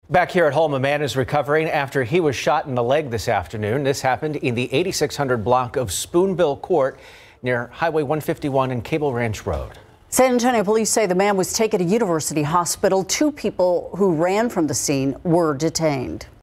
Back here at home, a man is recovering after he was shot in the leg this afternoon. This happened in the 8600 block of Spoonbill Court near Highway 151 and Cable Ranch Road. San Antonio police say the man was taken to University Hospital. Two people who ran from the scene were detained.